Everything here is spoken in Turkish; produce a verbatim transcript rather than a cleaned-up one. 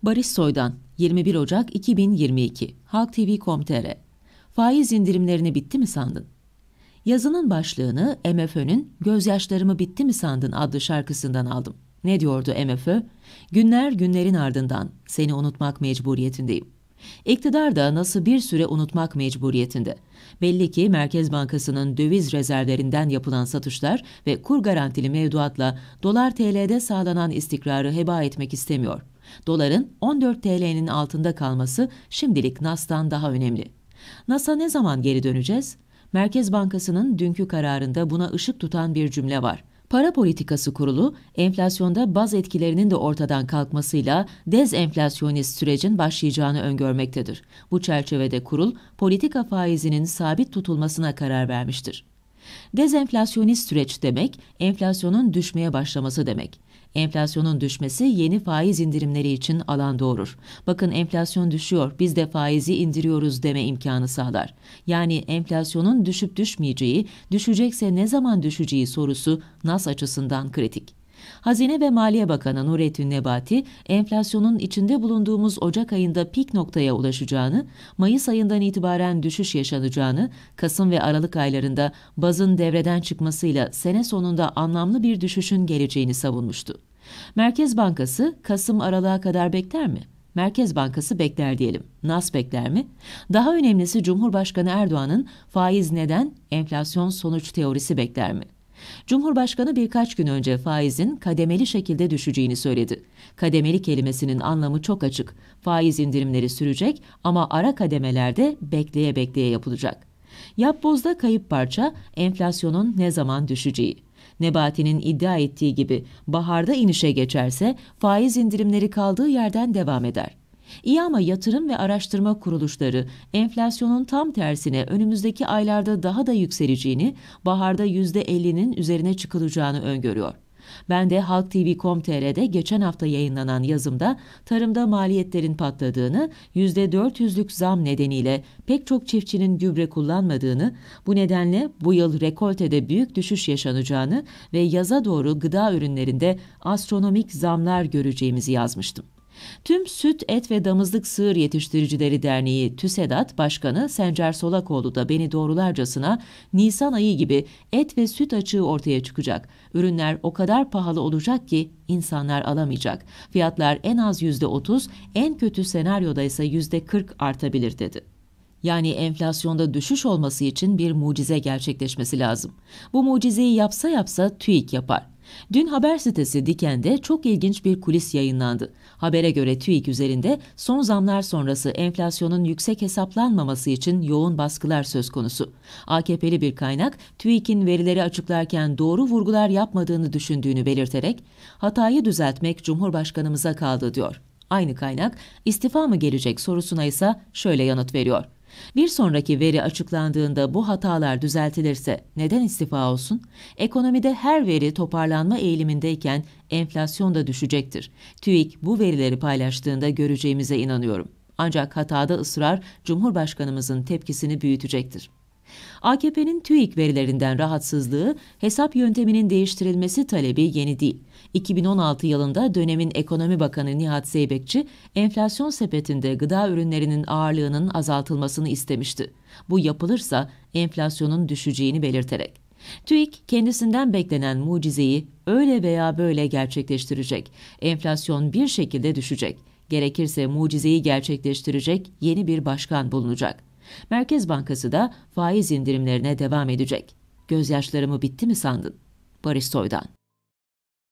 Barış Soydan, yirmi bir Ocak iki bin yirmi iki, Halk T V nokta com nokta tr. Faiz indirimlerini bitti mi sandın? Yazının başlığını M F Ö'nün "Gözyaşlarımı bitti mi sandın" adlı şarkısından aldım. Ne diyordu M F Ö? Günler günlerin ardından seni unutmak mecburiyetindeyim. İktidar da nasıl bir süre unutmak mecburiyetinde. Belli ki Merkez Bankası'nın döviz rezervlerinden yapılan satışlar ve kur garantili mevduatla dolar T L'de sağlanan istikrarı heba etmek istemiyor. Doların on dört T L'nin altında kalması şimdilik N A S'tan daha önemli. N A S''a ne zaman geri döneceğiz? Merkez Bankası'nın dünkü kararında buna ışık tutan bir cümle var. Para Politikası Kurulu, enflasyonda baz etkilerinin de ortadan kalkmasıyla dezenflasyonist sürecin başlayacağını öngörmektedir. Bu çerçevede kurul, politika faizinin sabit tutulmasına karar vermiştir. Dezenflasyonist süreç demek, enflasyonun düşmeye başlaması demek. Enflasyonun düşmesi yeni faiz indirimleri için alan doğurur. Bakın enflasyon düşüyor, biz de faizi indiriyoruz deme imkanı sağlar. Yani enflasyonun düşüp düşmeyeceği, düşecekse ne zaman düşeceği sorusu N A S açısından kritik. Hazine ve Maliye Bakanı Nurettin Nebati, enflasyonun içinde bulunduğumuz Ocak ayında pik noktaya ulaşacağını, Mayıs ayından itibaren düşüş yaşanacağını, Kasım ve Aralık aylarında bazın devreden çıkmasıyla sene sonunda anlamlı bir düşüşün geleceğini savunmuştu. Merkez Bankası Kasım-Aralık'a kadar bekler mi? Merkez Bankası bekler diyelim. N A S bekler mi? Daha önemlisi Cumhurbaşkanı Erdoğan'ın faiz neden, enflasyon sonuç teorisi bekler mi? Cumhurbaşkanı birkaç gün önce faizin kademeli şekilde düşeceğini söyledi. Kademeli kelimesinin anlamı çok açık. Faiz indirimleri sürecek ama ara kademelerde bekleye bekleye yapılacak. Yapbozda kayıp parça enflasyonun ne zaman düşeceği. Nebati'nin iddia ettiği gibi baharda inişe geçerse faiz indirimleri kaldığı yerden devam eder. İyi ama yatırım ve araştırma kuruluşları enflasyonun tam tersine önümüzdeki aylarda daha da yükseleceğini, baharda yüzde ellinin üzerine çıkılacağını öngörüyor. Ben de Halk T V nokta com nokta tr'de geçen hafta yayınlanan yazımda tarımda maliyetlerin patladığını, yüzde dört yüzlük zam nedeniyle pek çok çiftçinin gübre kullanmadığını, bu nedenle bu yıl rekoltede büyük düşüş yaşanacağını ve yaza doğru gıda ürünlerinde astronomik zamlar göreceğimizi yazmıştım. Tüm Süt, Et ve Damızlık Sığır Yetiştiricileri Derneği TÜSEDAT Başkanı Sencer Solakoğlu da beni doğrularcasına Nisan ayı gibi et ve süt açığı ortaya çıkacak. Ürünler o kadar pahalı olacak ki insanlar alamayacak. Fiyatlar en az yüzde otuz, en kötü senaryoda ise yüzde kırk artabilir dedi. Yani enflasyonda düşüş olması için bir mucize gerçekleşmesi lazım. Bu mucizeyi yapsa yapsa TÜİK yapar. Dün haber sitesi Diken'de çok ilginç bir kulis yayınlandı. Habere göre TÜİK üzerinde son zamlar sonrası enflasyonun yüksek hesaplanmaması için yoğun baskılar söz konusu. A K P'li bir kaynak TÜİK'in verileri açıklarken doğru vurgular yapmadığını düşündüğünü belirterek hatayı düzeltmek Cumhurbaşkanımıza kaldı diyor. Aynı kaynak istifa mı gelecek sorusuna ise şöyle yanıt veriyor. Bir sonraki veri açıklandığında bu hatalar düzeltilirse neden istifa olsun? Ekonomide her veri toparlanma eğilimindeyken enflasyon da düşecektir. TÜİK bu verileri paylaştığında göreceğimize inanıyorum. Ancak hatada ısrar Cumhurbaşkanımızın tepkisini büyütecektir. A K P'nin TÜİK verilerinden rahatsızlığı, hesap yönteminin değiştirilmesi talebi yeni değil. iki bin on altı yılında dönemin Ekonomi Bakanı Nihat Zeybekçi, enflasyon sepetinde gıda ürünlerinin ağırlığının azaltılmasını istemişti. Bu yapılırsa enflasyonun düşeceğini belirterek. TÜİK kendisinden beklenen mucizeyi öyle veya böyle gerçekleştirecek. Enflasyon bir şekilde düşecek. Gerekirse mucizeyi gerçekleştirecek yeni bir başkan bulunacak. Merkez Bankası da faiz indirimlerine devam edecek. Gözyaşlarımı bitti mi sandın? Barış Soydan.